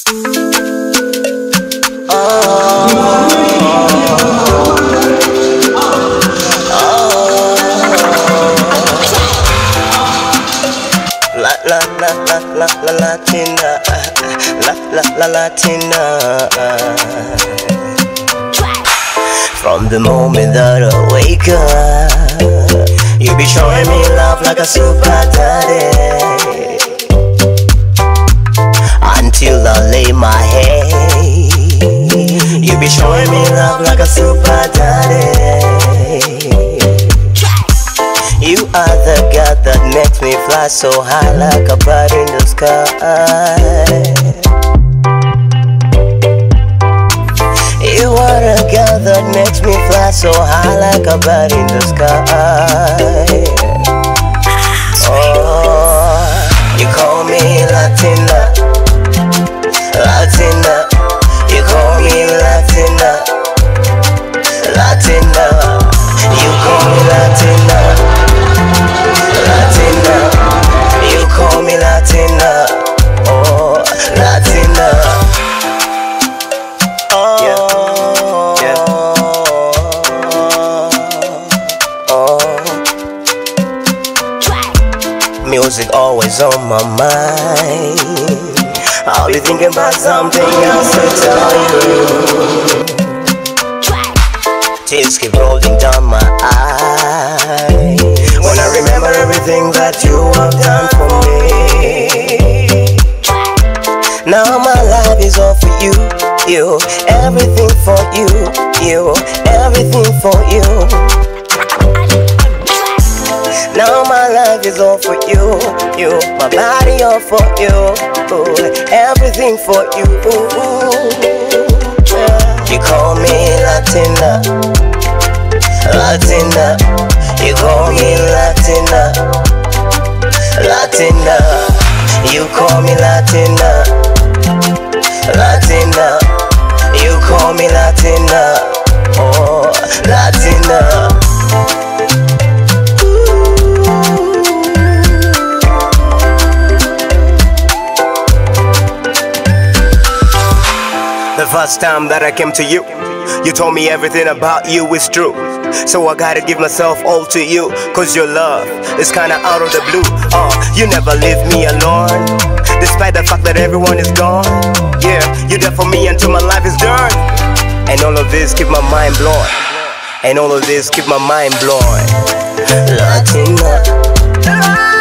Latina, Latina. From the moment that I wake up, you be showing me love like a super daddy. Until I lay my head, you be showing me love like a super daddy. You are the God that makes me fly so high like a bird in the sky. You are the God that makes me fly so high like a bird in the sky. Oh, you call me Latina, Latina. You call me Latina, Latina. You call me Latina, Latina. You call me Latina, oh, Latina. Oh, yeah. Oh. Music always on my mind. I'll be thinking about something else to tell you. Tears keep rolling down my eyes when I remember everything that you have done for me. Now my life is all for you, you, everything for you, you, everything for you. Now my life is all for you, you, my body all for you, everything for you. You call me Latina, Latina. You call me Latina, Latina. You call me Latina, Latina. You call me Latina, oh, Latina. The first time that I came to you, you told me everything about you is true. So I gotta give myself all to you, cause your love is kinda out of the blue. You never leave me alone, despite the fact that everyone is gone. Yeah, you're there for me until my life is done. And all of this keep my mind blown. And all of this keep my mind blown. Latina.